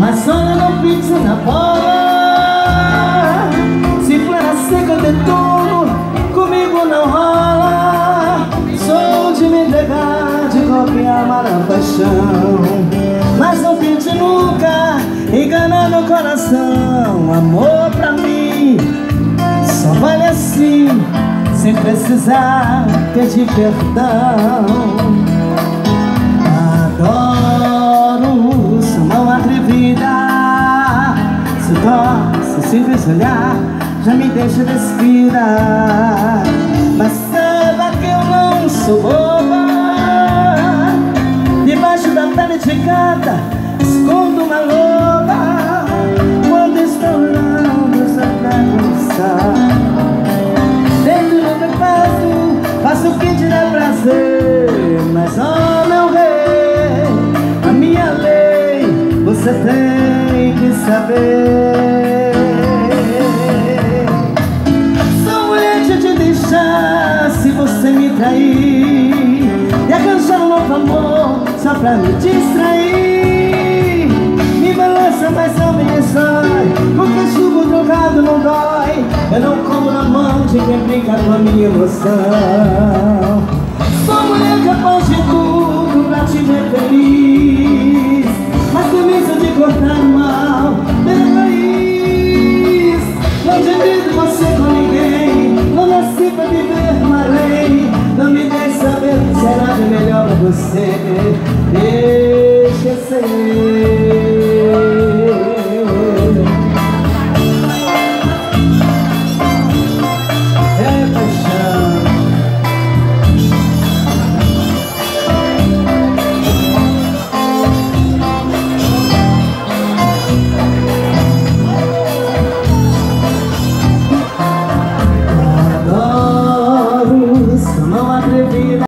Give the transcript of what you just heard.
Mas olha, não pise na bola. Se plana seca de tudo, comigo não rola. Sou de me entregar, de copiar amar a paixão. Mas não pinte nunca, enganando o coração. Amor pra mim só vale assim, sem precisar pedir perdão. Adoro sua mão atrevida, seu toque, seu simples olhar já me deixa despida. Mas saiba que eu não sou boba, debaixo da pele de gata escondo uma loba. Quando estou olhando só pra conversar, dentro do meu peito faço o que te dá prazer. Mas oh meu rei, a minha lei você tem que saber. Sou mulher de te deixar se você me trair, e arranjar um novo amor só pra me distrair. Me balança, mas não me destrói, porque chuva trocado não dói. Eu não como na mão de quem brinca com a minha emoção. Sou mulher capaz de tudo pra te ver